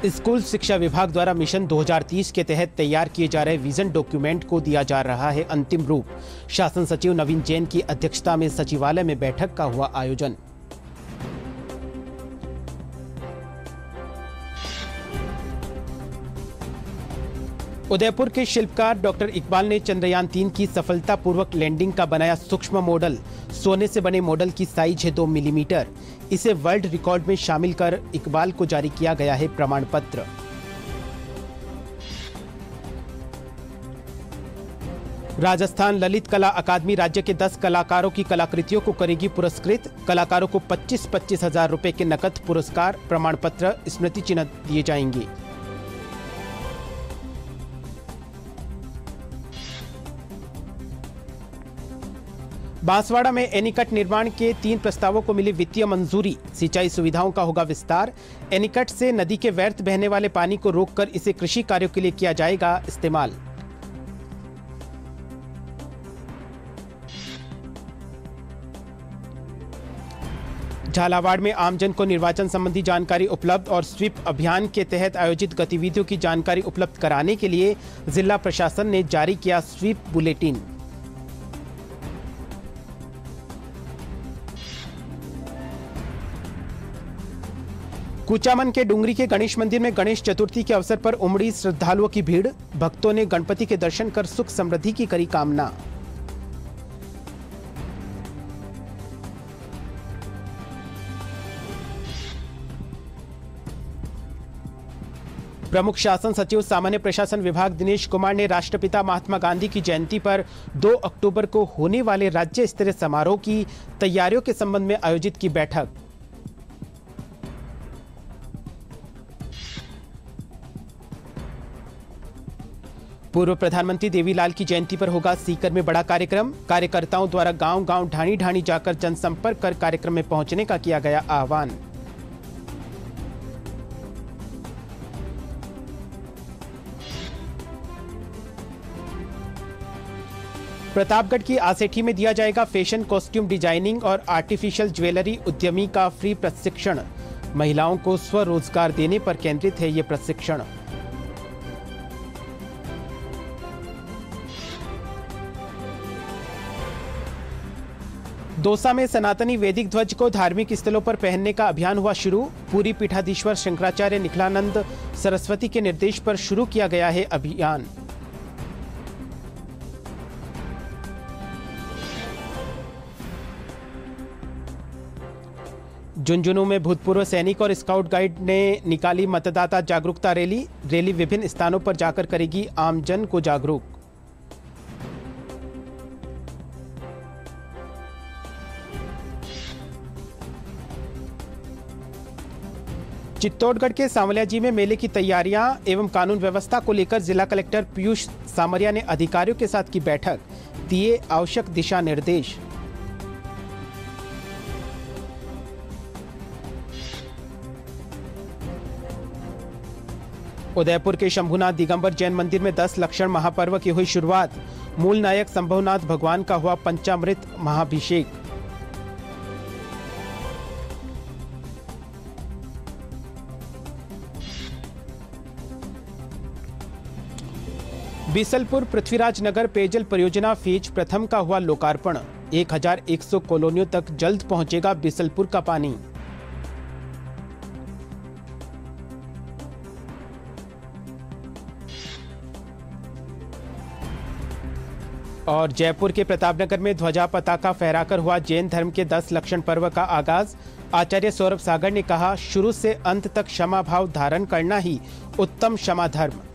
School शिक्षा विभाग द्वारा मिशन 2030 के तहत तैयार किए जा रहे विजन डॉक्यूमेंट को दिया जा रहा है अंतिम रूप। शासन सचिव नवीन जैन की अध्यक्षता में सचिवालय में बैठक का हुआ आयोजन। उदयपुर के शिल्पकार डॉक्टर इकबाल ने चंद्रयान 3 की सफलतापूर्वक लैंडिंग का बनाया सूक्ष्म मॉडल। सोने से बने मॉडल की साइज है 2 मिलीमीटर। इसे वर्ल्ड रिकॉर्ड में शामिल कर इकबाल को जारी किया गया है प्रमाण पत्र। राजस्थान ललित कला अकादमी राज्य के 10 कलाकारों की कलाकृतियों को करेगी पुरस्कृत। कलाकारों को 25-25 हजार रुपए के नकद पुरस्कार, प्रमाण पत्र, स्मृति चिन्ह दिए जाएंगे। बांसवाड़ा में एनीकट निर्माण के 3 प्रस्तावों को मिली वित्तीय मंजूरी। सिंचाई सुविधाओं का होगा विस्तार। एनीकट से नदी के व्यर्थ बहने वाले पानी को रोककर इसे कृषि कार्यों के लिए किया जाएगा इस्तेमाल। झालावाड़ में आमजन को निर्वाचन संबंधी जानकारी उपलब्ध और स्वीप अभियान के तहत आयोजित गतिविधियों की जानकारी उपलब्ध कराने के लिए जिला प्रशासन ने जारी किया स्वीप बुलेटिन। कुचामन के डुंगरी के गणेश मंदिर में गणेश चतुर्थी के अवसर पर उमड़ी श्रद्धालुओं की भीड़। भक्तों ने गणपति के दर्शन कर सुख समृद्धि की करी कामना। प्रमुख शासन सचिव सामान्य प्रशासन विभाग दिनेश कुमार ने राष्ट्रपिता महात्मा गांधी की जयंती पर 2 अक्टूबर को होने वाले राज्य स्तरीय समारोह की तैयारियों के संबंध में आयोजित की बैठक। पूर्व प्रधानमंत्री देवीलाल की जयंती पर होगा सीकर में बड़ा कार्यक्रम। कार्यकर्ताओं द्वारा गांव-गांव, ढाणी-ढाणी जाकर जनसंपर्क कर कार्यक्रम में पहुंचने का किया गया आह्वान। प्रतापगढ़ की आसेठी में दिया जाएगा फैशन कॉस्ट्यूम डिजाइनिंग और आर्टिफिशियल ज्वेलरी उद्यमी का फ्री प्रशिक्षण। महिलाओं को स्वरोजगार देने पर केंद्रित है ये प्रशिक्षण। दौसा में सनातनी वैदिक ध्वज को धार्मिक स्थलों पर पहनने का अभियान हुआ शुरू। पूरी पीठाधीश्वर शंकराचार्य निखिलानंद सरस्वती के निर्देश पर शुरू किया गया है अभियान। झुंझुनू में भूतपूर्व सैनिक और स्काउट गाइड ने निकाली मतदाता जागरूकता रैली। रैली विभिन्न स्थानों पर जाकर करेगी आमजन को जागरूक। चित्तौड़गढ़ के सांवलियाजी में मेले की तैयारियां एवं कानून व्यवस्था को लेकर जिला कलेक्टर पीयूष सामरिया ने अधिकारियों के साथ की बैठक, दिए आवश्यक दिशा निर्देश। उदयपुर के शंभुनाथ दिगंबर जैन मंदिर में 10 लक्षण महापर्व की हुई शुरुआत। मूल नायक संभवनाथ भगवान का हुआ पंचामृत महाभिषेक। बीसलपुर पृथ्वीराज नगर पेयजल परियोजना फेज प्रथम का हुआ लोकार्पण। 1100 कॉलोनियों तक जल्द पहुंचेगा बीसलपुर का पानी। और जयपुर के प्रतापनगर में ध्वजा पताका फहराकर हुआ जैन धर्म के 10 लक्षण पर्व का आगाज। आचार्य सौरभ सागर ने कहा, शुरू से अंत तक क्षमा भाव धारण करना ही उत्तम क्षमा धर्म।